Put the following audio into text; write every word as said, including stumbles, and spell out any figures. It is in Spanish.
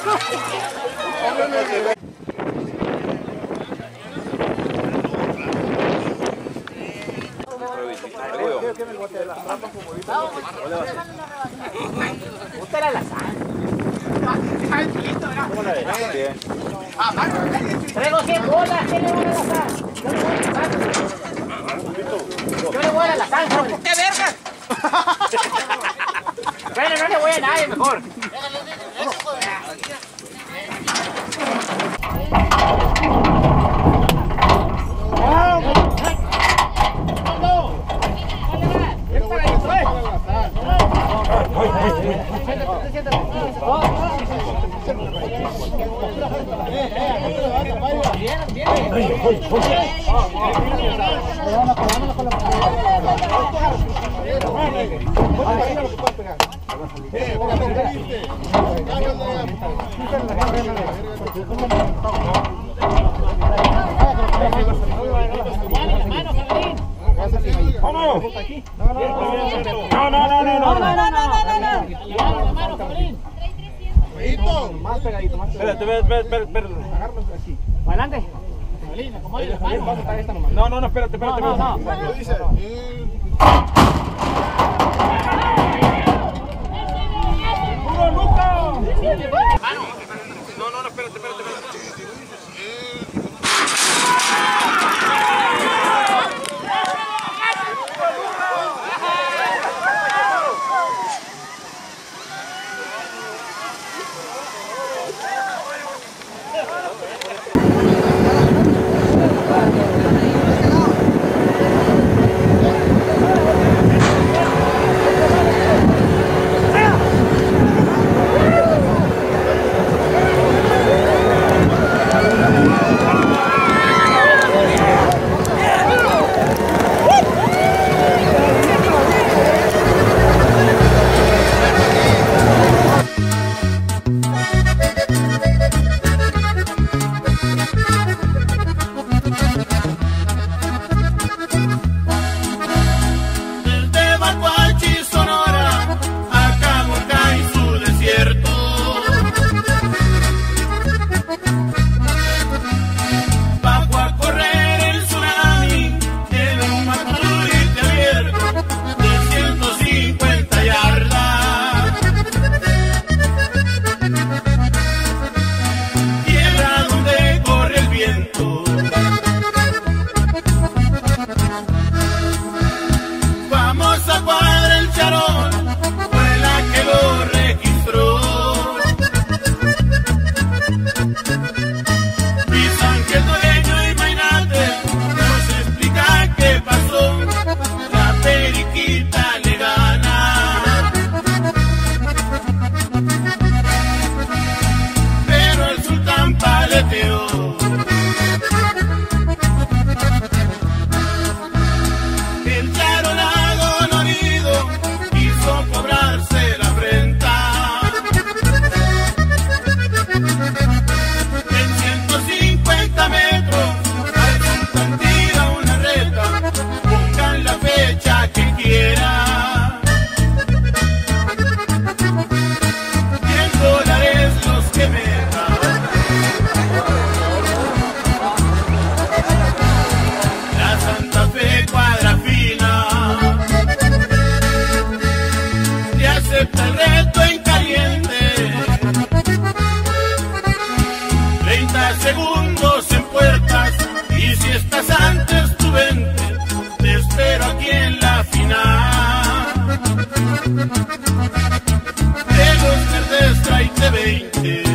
Usted era la sal. Bien. Traigo cien bolas, ¿quién le voy a la sal? Yo le voy a la sal, joven. ¡Qué verga! Bueno, no le voy a nadie, mejor. ¡Vamos! No, no, no, no, no, no, no, no, más pegadito, más pegadito. Espérate, espérate, espérate. Agárralo así. Adelante. No, no, no, espérate, espérate. No, no, no. no. Dice. ¡Puro Luca! No, no, no, espérate, espérate, espérate. Segundos en puertas, y si estás antes tú vente, te espero aquí en la final de los verdes tráete veinte.